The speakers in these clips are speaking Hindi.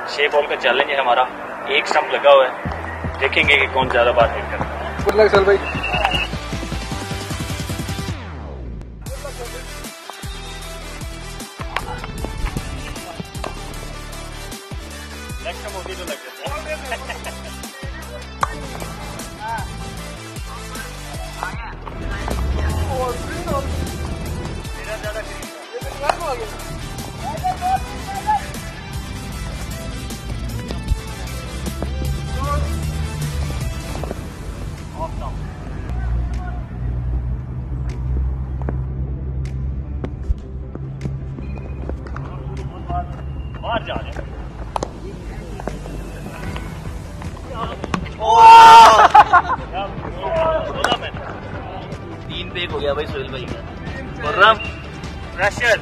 6 बॉल का चैलेंज है हमारा। एक स्टंप लगा हुआ है, देखेंगे कि कौन ज्यादा बार हिट करता है। गुड लक चल भाई। नेक्स्ट टाइम होगी तो लग जाता है। मेरा ज्यादा बाहर जा रहे हैं। 3 पे 1 हो गया भाई सोहेल भाई का। खुर्रम प्रेशर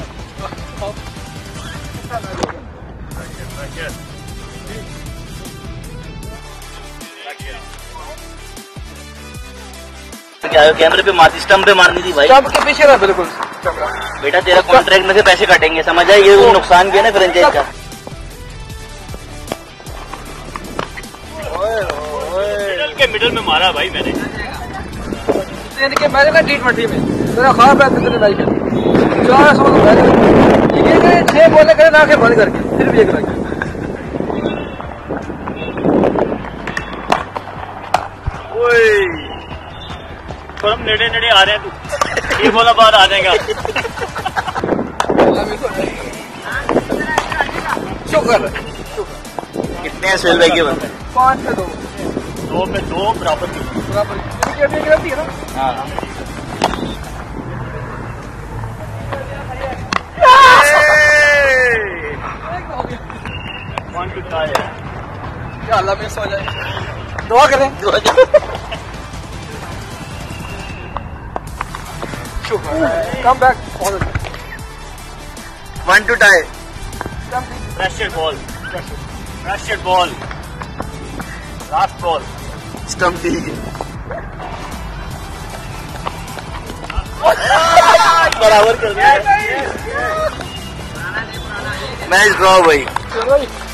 क्या कैमरे पे मारती, स्टंप पे मारनी थी भाई। स्टंप के पीछे ना बिल्कुल। बेटा तेरा कॉन्ट्रैक्ट में से पैसे काटेंगे, समझ आए? ये नुकसान किया ना फ्रेंचाइज का। मिडल में मारा भाई मैंने। इनके मैंने ना T20 में मेरा ख्वाब है तेरे लाइफ में 6 बॉल करे ना आंखें बंद करके फिर भी 1 लग। तो हम नेड़े नेड़े आ रहे हैं, तू ये बोला बाहर आ जाएगा। शुक्र। कितने हैं सोहेल भाई के बंदे? 5 पे 2। 2 पे 2 बराबर की। रहती है ना। हाँ क्या अल्लाह मिस हो जाए, दुआ करें। शुक्र। Come back. 1 to tie। Pressure ball, pressure ball, last ball. Stump दी बराबर कर दिया। मैच ड्रॉ भाई।